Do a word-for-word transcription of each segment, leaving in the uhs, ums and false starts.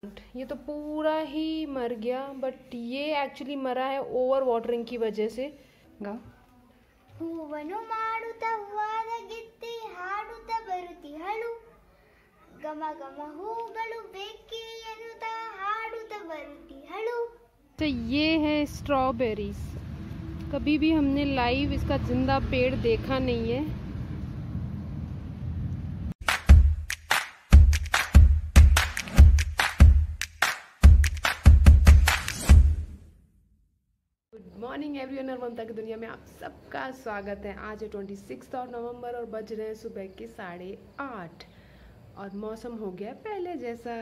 ये तो पूरा ही मर गया, बट ये एक्चुअली मरा है ओवर वाटरिंग की वजह से। गा ಹೂವನು ಮಾಡುತ್ತ ಹೂವಾದ ಗಿತ್ತಿ ಹಾಡುತ್ತ ಬರುತ್ತಿಹಳು ಗಮ ಗಮ ಹೂಗಳು ಬೇಕೆ ಎನ್ನುತ್ತ ಹಾಡುತ್ತ ಬರುತ್ತಿಹಳು। तो ये है स्ट्रॉबेरीज। कभी भी हमने लाइव इसका जिंदा पेड़ देखा नहीं है। गुड मॉर्निंग एवरीवन और ममता की दुनिया में आप सबका स्वागत है। आज है ट्वेंटी सिक्स ऑफ नवंबर और बज रहे हैं सुबह के साढ़े आठ और मौसम हो गया पहले जैसा।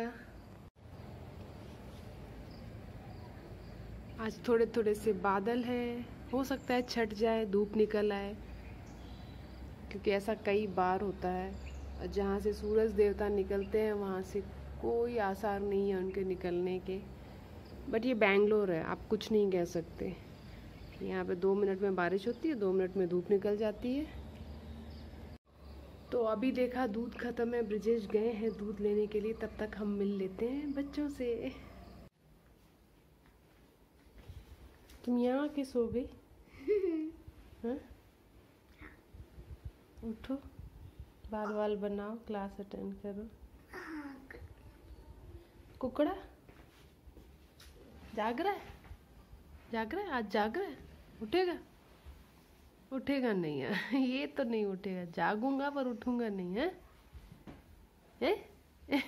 आज थोड़े थोड़े से बादल हैं, हो सकता है छट जाए, धूप निकल आए, क्योंकि ऐसा कई बार होता है। और जहाँ से सूरज देवता निकलते हैं वहाँ से कोई आसार नहीं है उनके निकलने के। बट ये बेंगलोर है, आप कुछ नहीं कह सकते। यहाँ पे दो मिनट में बारिश होती है, दो मिनट में धूप निकल जाती है। तो अभी देखा दूध खत्म है, ब्रिजेश गए हैं दूध लेने के लिए, तब तक हम मिल लेते हैं बच्चों से। तुम यहाँ के सो गई? हाँ? उठो, बाल बाल बनाओ, क्लास अटेंड करो। कुकड़ा जाग रहा है, जाग रहा है, आज जाग रहा है। उठेगा? उठेगा नहीं है। ये तो नहीं उठेगा। जागूंगा पर उठूंगा नहीं है, है?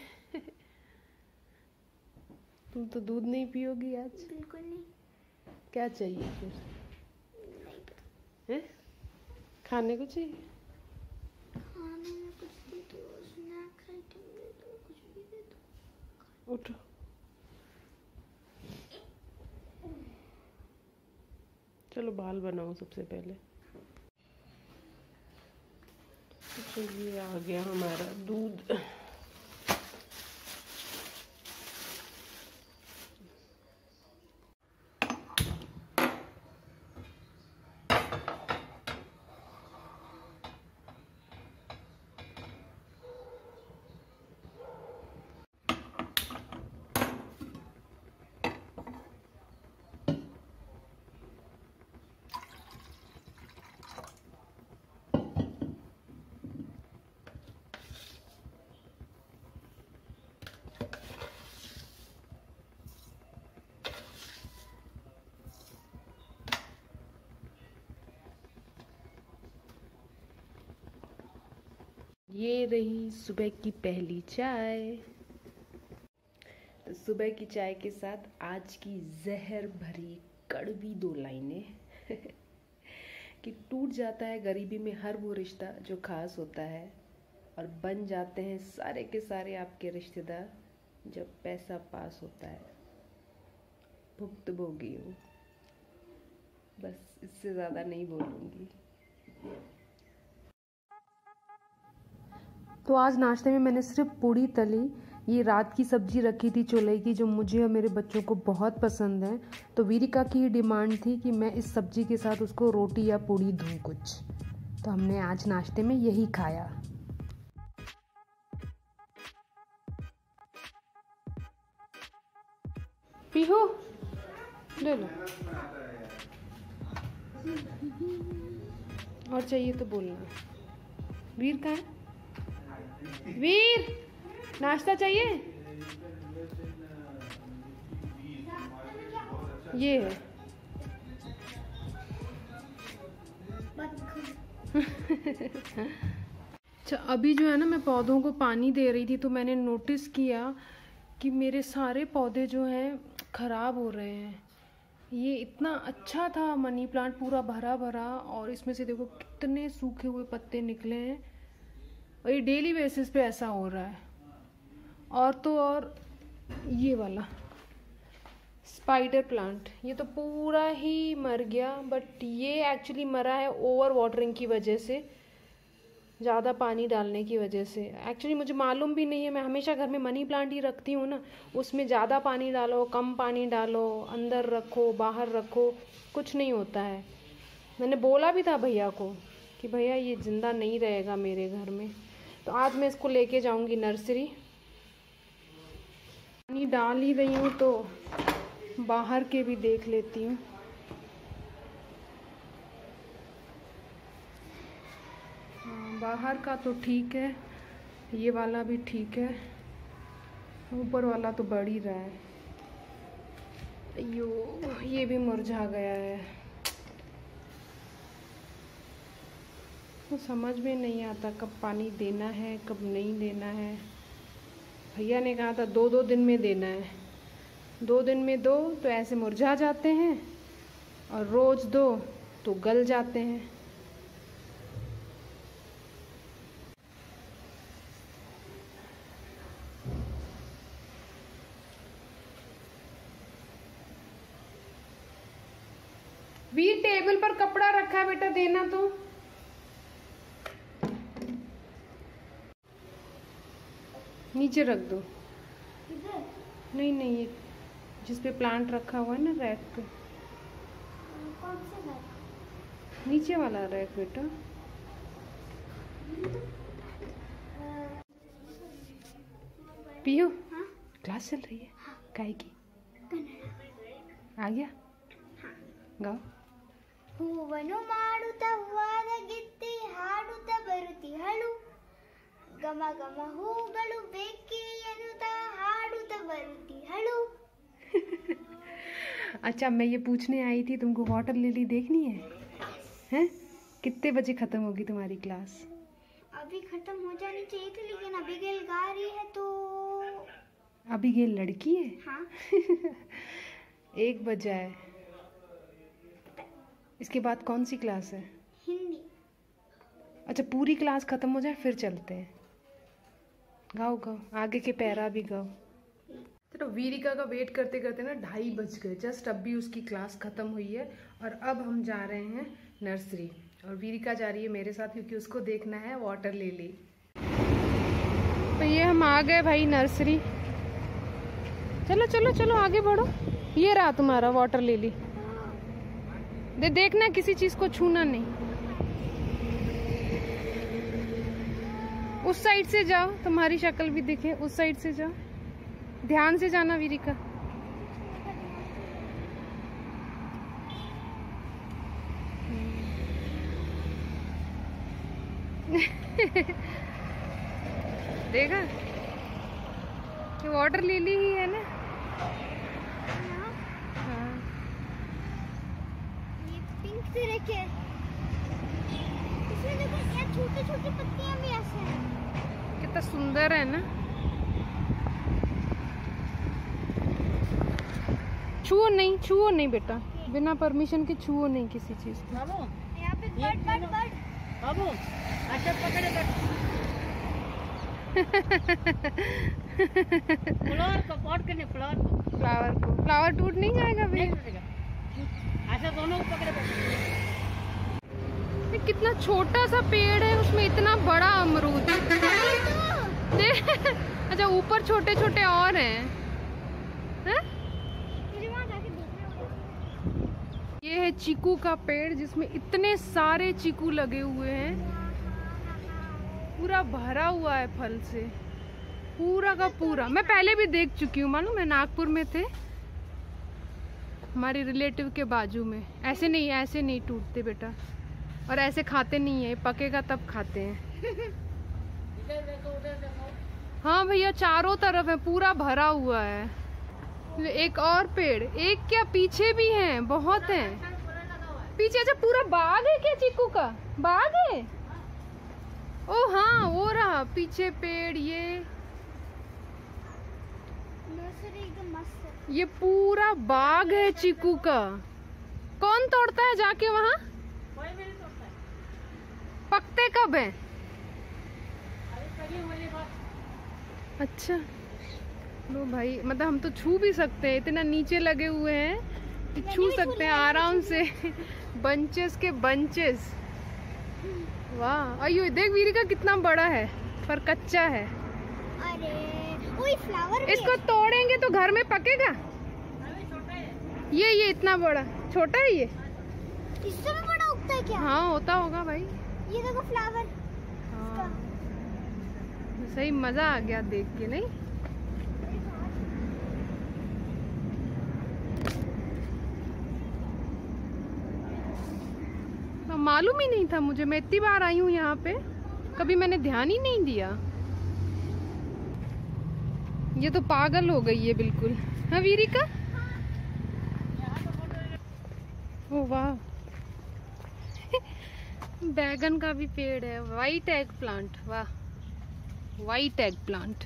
तुम तो दूध नहीं पियोगी आज? बिल्कुल नहीं। क्या चाहिए फिर? है? खाने को चाहिए? खाने में कुछ दे दो, स्नैक्स आइटम दे दो, कुछ भी दे दो। उठो। चलो बाल बनाओ सबसे पहले। चलिए आ गया हमारा दूध। ये रही सुबह की पहली चाय। तो सुबह की चाय के साथ आज की जहर भरी कड़वी दो लाइनें कि टूट जाता है गरीबी में हर वो रिश्ता जो खास होता है, और बन जाते हैं सारे के सारे आपके रिश्तेदार जब पैसा पास होता है। भुक्तभोगी हूँ, बस इससे ज़्यादा नहीं बोलूँगी। तो आज नाश्ते में मैंने सिर्फ पूड़ी तली। ये रात की सब्जी रखी थी चोले की, जो मुझे और मेरे बच्चों को बहुत पसंद है। तो वीरिका की डिमांड थी कि मैं इस सब्जी के साथ उसको रोटी या पूड़ी दूँ कुछ, तो हमने आज नाश्ते में यही खाया। पीहू ले लो, और चाहिए तो बोलना। वीर कहाँ है? वीर, नाश्ता चाहिए? ये है। अच्छा, अभी जो है ना, मैं पौधों को पानी दे रही थी तो मैंने नोटिस किया कि मेरे सारे पौधे जो हैं खराब हो रहे हैं। ये इतना अच्छा था मनी प्लांट, पूरा भरा भरा, और इसमें से देखो कितने सूखे हुए पत्ते निकले हैं। और ये डेली बेसिस पे ऐसा हो रहा है। और तो और ये वाला स्पाइडर प्लांट, ये तो पूरा ही मर गया, बट ये एक्चुअली मरा है ओवर वाटरिंग की वजह से, ज़्यादा पानी डालने की वजह से। एक्चुअली मुझे मालूम भी नहीं है, मैं हमेशा घर में मनी प्लांट ही रखती हूँ ना, उसमें ज़्यादा पानी डालो, कम पानी डालो, अंदर रखो, बाहर रखो, कुछ नहीं होता है। मैंने बोला भी था भैया को कि भैया ये ज़िंदा नहीं रहेगा मेरे घर में। तो आज मैं इसको लेके जाऊंगी नर्सरी। पानी डाल ही रही हूँ तो बाहर के भी देख लेती हूँ। हाँ, बाहर का तो ठीक है, ये वाला भी ठीक है, ऊपर वाला तो बढ़ ही रहा है। अयो, ये भी मुरझा गया है। तो समझ में नहीं आता कब पानी देना है कब नहीं देना है। भैया ने कहा था दो दो दिन में देना है, दो दिन में दो तो ऐसे मुरझा जाते हैं और रोज़ दो तो गल जाते हैं। वीर टेबल पर कपड़ा रखा है बेटा, देना तो। नीचे रख दो। नहीं नहीं, ये जिस पे प्लांट रखा हुआ है ना रैक पे। कौन से रैक? नीचे वाला रैक बेटा। पियो। हाँ? क्लास चल रही है। हाँ। काय की कन्नड़। आ गया। हाँ। गाओ। ಹೂವನ್ನು ಮಾಡುತ್ತ ಹೂವಾದ ಗಿತ್ತಿ ಹಾಡುತ್ತ ಬರುತ್ತಿಹಳು ಗಮ ಗಮ ಹೂಗಳು ಬೇಕೆ ಎನ್ನುತ್ತ ಹಾಡುತ್ತ ಬರುತ್ತಿಹಳು। अच्छा, मैं ये पूछने आई थी तुमको वाटर लिली देखनी है? हैं? कितने बजे खत्म होगी तुम्हारी क्लास? अभी खत्म हो जानी चाहिए थी लेकिन अबीगेल गा रही है तो। अबीगेल लड़की है? हाँ। एक बजा है। इसके बाद कौन सी क्लास है? हिंदी। अच्छा, पूरी क्लास खत्म हो जाए फिर चलते हैं। गाओ गाओ, आगे के पैरा भी गाओ। तो वीरिका का वेट करते करते ना ढाई बज गए। जस्ट अब भी उसकी क्लास खत्म हुई है और अब हम जा रहे हैं नर्सरी। और वीरिका जा रही है मेरे साथ क्योंकि उसको देखना है वाटर लिली। तो ये हम आ गए भाई नर्सरी। चलो चलो चलो आगे बढ़ो। ये रहा तुम्हारा वाटर लिली। दे देखना, किसी चीज को छूना नहीं। उस साइड से जाओ, तुम्हारी शक्ल भी दिखे। उस साइड से जाओ, ध्यान से जाना वीरिका। देखा, ये वाटर लिली ही है ना। हाँ, ये पिंक तरह के इसमें देखो, ये छोटी छोटी पत्तियां भी ऐसे हैं। कितना सुंदर है ना। छुओ नहीं, छुओ नहीं बेटा, बिना परमिशन के छुओ नहीं किसी चीज को। यहाँ पे बर्ड बर्ड बर्ड बाबू अच्छा पकड़े बर्ड। फ्लावर को पॉट करने, फ्लावर को फ्लावर को फ्लावर टूट नहीं जाएगा नहीं भैया? टूटेगा। अच्छा दोनों को पकड़े बर्ड। ये कितना छोटा सा पेड़ है, उसमें इतना बड़ा अमरूद। अच्छा, ऊपर छोटे छोटे और हैं। हैं? मुझे वहाँ जाके देखना होगा। ये है चीकू का पेड़ जिसमें इतने सारे चीकू लगे हुए हैं। पूरा भरा हुआ है फल से, पूरा का पूरा। मैं पहले भी देख चुकी हूँ, मालूम है, नागपुर में थे हमारे रिलेटिव के बाजू में। ऐसे नहीं, ऐसे नहीं टूटते बेटा, और ऐसे खाते नहीं है, पकेगा तब खाते हैं। इधर देखो उधर देखो। हाँ भैया, चारों तरफ है, पूरा भरा हुआ है। एक और पेड़, एक क्या पीछे भी हैं, बहुत हैं पीछे। अच्छा, पूरा बाग है क्या चीकू का? बाग है? ओ हाँ, वो रहा पीछे पेड़। ये नर्सरी एकदम मस्त है। ये पूरा बाग है चीकू का। कौन तोड़ता है जाके वहाँ? कोई भी नहीं तोड़ता है। पकते कब हैं? अरे कभी वाली बात। अच्छा लो भाई, मतलब हम तो छू भी सकते हैं, इतना नीचे लगे हुए हैं कि छू सकते हैं आराम से। बंचेस के बंचेस। वाह, अयो देख वीरिका कितना बड़ा है पर कच्चा है। अरे वही फ्लावर भी इसको तोड़ेंगे तो घर में पकेगा? अभी छोटा है। ये ये इतना बड़ा, छोटा है ये? है। इससे भी बड़ा उगता है क्या? हाँ होता होगा भाई। ये देखो फ्लावर। हाँ, सही मजा आ गया देख के, नहीं? मालूम ही नहीं था मुझे। मैं इतनी बार आई हूँ यहाँ पे, कभी मैंने ध्यान ही नहीं दिया। ये तो पागल हो गई है बिल्कुल। हाँ वीरिका, ओ वाह बैगन का भी पेड़ है। वाइट एग प्लांट, वाह वाइट एग प्लांट।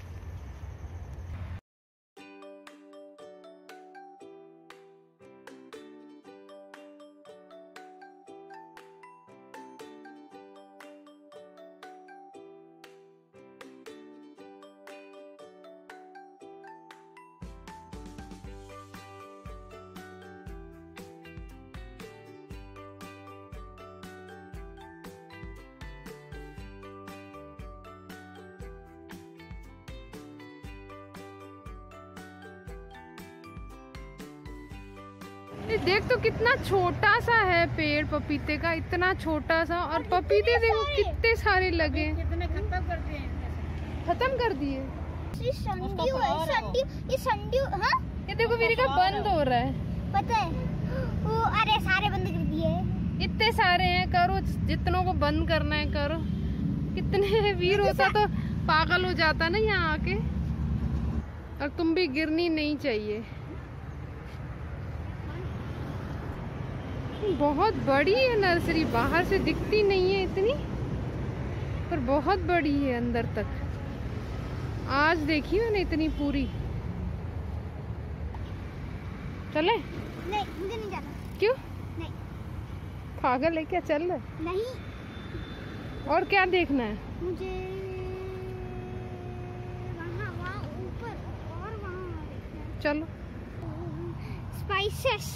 देख तो कितना छोटा सा है पेड़ पपीते का, इतना छोटा सा। और पपीते देखो कितने सारे लगे। कितने खत्म कर दिए हैं। खत्म कर दिए। ये संडू है, संडू, ये संडू, हाँ? ये देखो मेरी का बंद हो रहा है, पता है? वो अरे सारे बंद कर दिए। इतने सारे हैं, करो जितनों को बंद करना है करो। कितने वीर होता तो पागल हो जाता ना यहाँ आके। और तुम भी गिरनी नहीं चाहिए। बहुत बड़ी है नर्सरी, बाहर से दिखती नहीं है इतनी, पर बहुत बड़ी है अंदर तक। आज देखी मैंने इतनी पूरी। चले? नहीं, मुझे नहीं जाना। क्यों? नहीं। पागल है क्या? चल रहा? नहीं। और क्या देखना है? मुझे वहाँ वहाँ ऊपर और वहाँ देखना है। चलो। स्पाइसेस।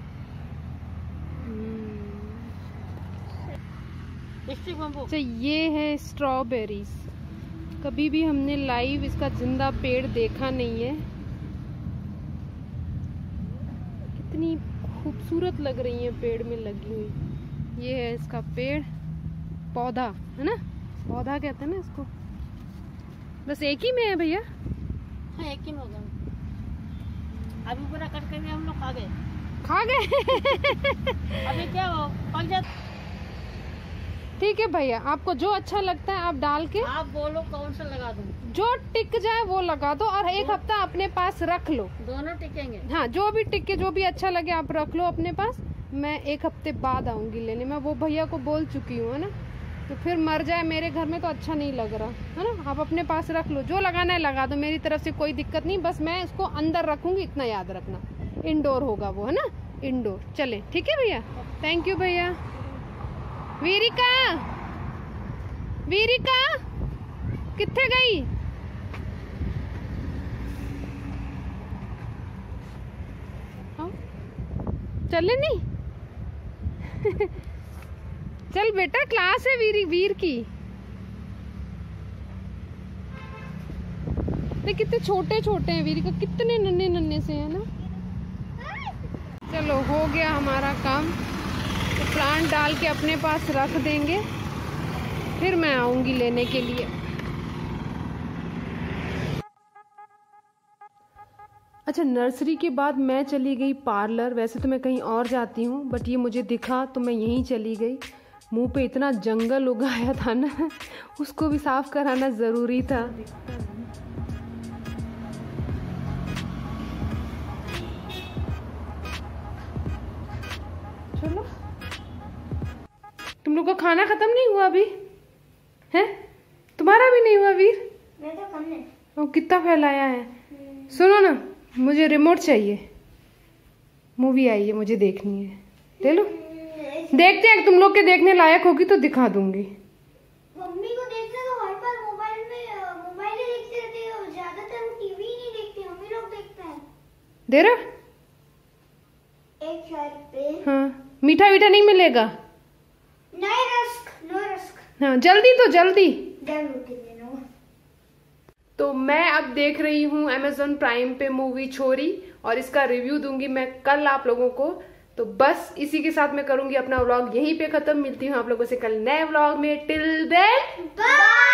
अच्छा ये है स्ट्रॉबेरीज। कभी भी हमने लाइव इसका जिंदा पेड़ देखा नहीं है। कितनी खूबसूरत लग रही है पेड़ में लगी हुई। ये है इसका पेड़, पौधा है ना, पौधा कहते हैं ना इसको। बस एक ही में है भैया? हाँ एक ही में होगा। अभी पूरा कट करके हम लोग खा गए। खा गए? अभी क्या हो पक जाता। ठीक है भैया, आपको जो अच्छा लगता है आप डाल के, आप बोलो कौन सा लगा दूं? जो टिक जाए वो लगा दो और एक हफ्ता अपने पास रख लो। दोनों टिकेंगे? हाँ, जो भी टिके, जो भी अच्छा लगे आप रख लो अपने पास। मैं एक हफ्ते बाद आऊंगी लेने। मैं वो भैया को बोल चुकी हूँ है ना, तो फिर मर जाए मेरे घर में तो अच्छा नहीं लग रहा है ना। आप अपने पास रख लो, जो लगाना है लगा दो, मेरी तरफ से कोई दिक्कत नहीं। बस मैं इसको अंदर रखूंगी, इतना याद रखना। इंडोर होगा वो है ना, इंडोर। चले ठीक है भैया, थैंक यू भैया। वीरिका, वीरिका कित्थे गई? चले नहीं? चल बेटा, क्लास है वीर वीर की। ये कितने छोटे छोटे हैं वीर का, कितने नन्हे नन्हे से है ना। चलो हो गया हमारा काम। तो प्लांट डाल के अपने पास रख देंगे, फिर मैं आऊंगी लेने के लिए। अच्छा, नर्सरी के बाद मैं चली गई पार्लर। वैसे तो मैं कहीं और जाती हूँ, बट ये मुझे दिखा तो मैं यहीं चली गई। मुंह पे इतना जंगल उगाया था ना, उसको भी साफ कराना ज़रूरी था। चलो, तुम लोग का खाना खत्म नहीं हुआ अभी है? तुम्हारा भी नहीं हुआ वीर? मैं तो कम है। वो कितना फैलाया है। सुनो ना, मुझे रिमोट चाहिए। मूवी आई है, मुझे देखनी है। ले लो, देखते हैं। तुम लोग के देखने लायक होगी तो दिखा दूंगी। मम्मी को देखना तो हर बार मोबाइल में मोबाइल ही देखते रहते हैं। ज्यादातर वो टीवी ही नहीं देखते, हम ही लोग देखते हैं। दे रहा? एक शर्ट पे। हाँ, मीठा मीठा नहीं मिलेगा? नहीं, रस्क, नो रस्क। हाँ, जल्दी तो जल्दी। जल्दी देना। तो मैं अब देख रही हूँ Amazon प्राइम पे मूवी छोरी, और इसका रिव्यू दूंगी मैं कल आप लोगों को। तो बस इसी के साथ मैं करूंगी अपना व्लॉग यहीं पे खत्म। मिलती हूँ आप लोगों से कल नए व्लॉग में। Till then bye.